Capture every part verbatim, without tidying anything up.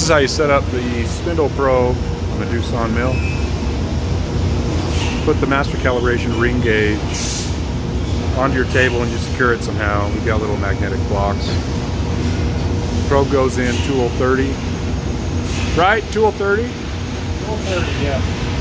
This is how you set up the spindle probe on the Doosan mill. Put the master calibration ring gauge onto your table and you secure it somehow. We've got little magnetic blocks. Probe goes in tool thirty. Right? Tool thirty? Tool thirty, yeah.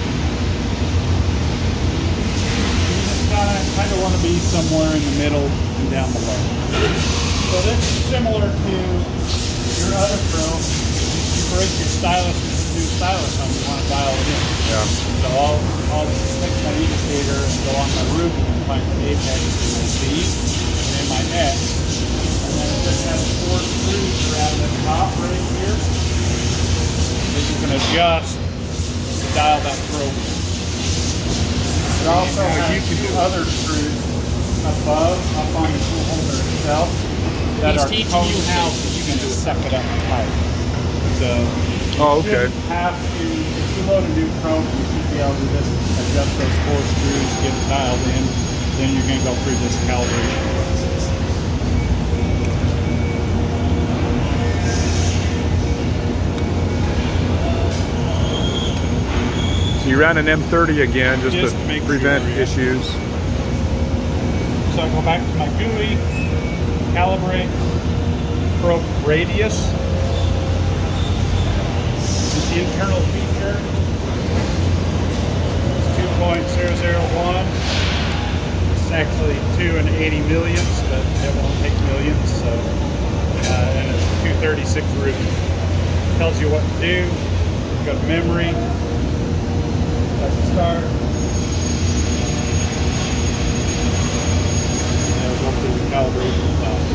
You kind of want to be somewhere in the middle and down below. So this is similar to your other probe. You break your stylus with the new stylus on, you want to dial it in. Yeah. So I'll, I'll stick my indicator and go on my ruby and find the apex in my Z and in my X. And then it just has four screws around the top right here that you can adjust to dial that probe. It also has two other screws above, up on the tool holder itself, that are teaching you how you can just suck it up tight. So oh, you okay. have to, if you load a new probe, you should be able to just adjust those four screws, get it dialed in, then you're going to go through this calibration process. So you ran an M thirty again just, Just to, to make prevent sure, yeah. issues. So I go back to my G U I, calibrate, probe radius. The internal feature is two point zero zero one. It's actually two and eighty millionths, but it won't take millions. So, uh, and it's two thirty-six root. Tells you what to do. Go to memory. Let's start. And we'll go through the calibration process.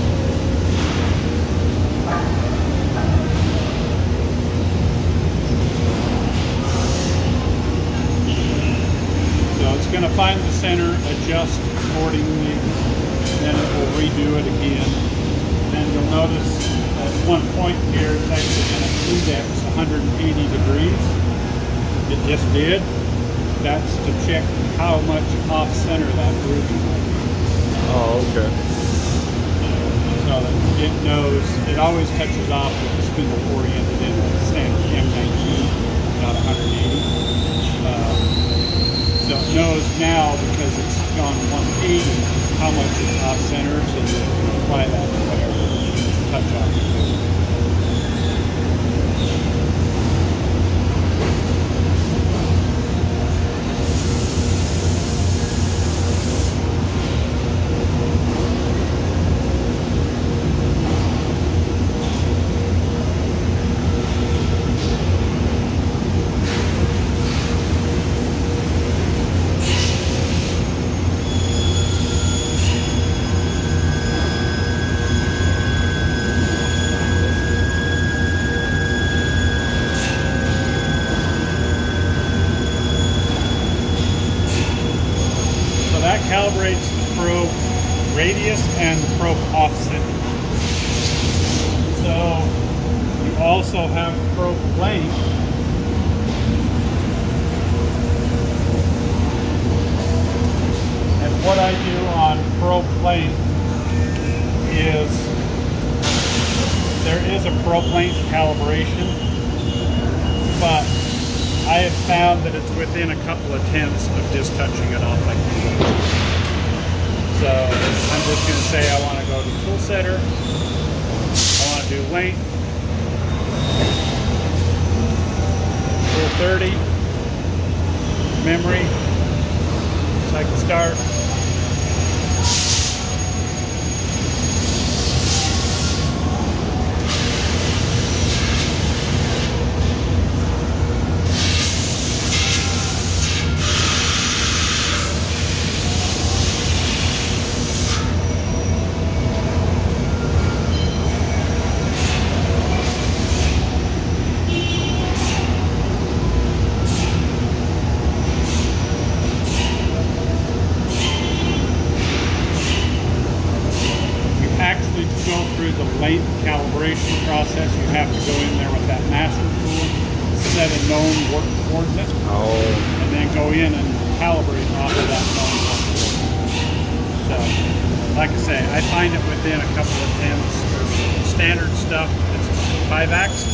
So it's going to find the center, adjust accordingly, then it will redo it again. And you'll notice at one point here it's actually going to index one hundred eighty degrees. It just did. That's to check how much off center that ruby might be. Oh, okay. So that it knows, it always touches off with the spindle oriented in the standard M nineteen, not one hundred eighty. Uh, so it knows now, because it's gone one eighty, how much is off center, so that it can apply that to whatever touch off you do. That calibrates the probe radius and the probe offset. So you also have probe length. And what I do on probe length is there is a probe length calibration, but I have found that it's within a couple of tenths of just touching it off like that. So I'm just going to say I want to go to tool setter. I want to do length. Tool thirty. Memory. So I can start. The length calibration process, you have to go in there with that master tool, set a known work coordinate, oh. and then go in and calibrate off of that known work coordinate. So, like I say, I find it within a couple of tenths. For standard stuff, it's five axis.